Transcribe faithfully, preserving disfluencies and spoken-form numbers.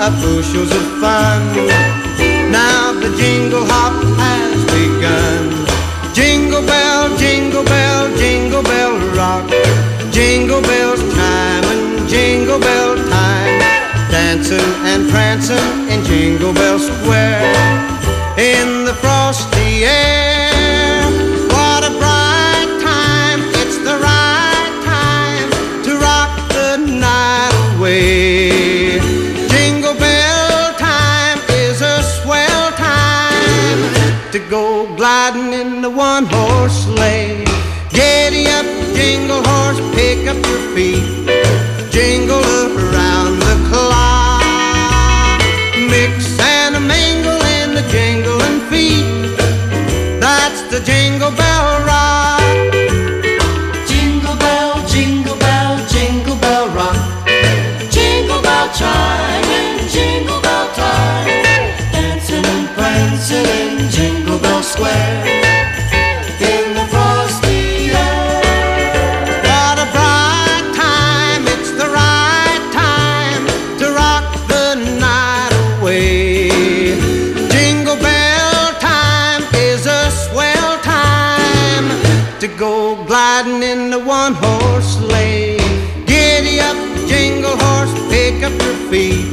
of bushels of fun. Now the jingle hop has begun. Jingle bell, jingle bell, jingle bell rock. Jingle bells chime and jingle bell time. Dancing and prancing in Jingle Bell Square. In the frosty air, what a bright time. It's the right time to rock the night away. Jingle bell time is a swell time to go gliding in the one-horse sleigh. Giddy up, jingle horse, pick up your feet. Jingle around the clock. Mix and a mingle in the jingling feet. That's the Jingle Bell Rock. Jingle bell, jingle bell, jingle bell rock. Jingle bell chime and jingle bell time. Dancing and prancing in Jingle Bell Square. In the frosty air. What a bright time, it's the right time to rock the night away. Jingle bell time is a swell time to go gliding in the one-horse sleigh. Giddy up, jingle horse, pick up your feet.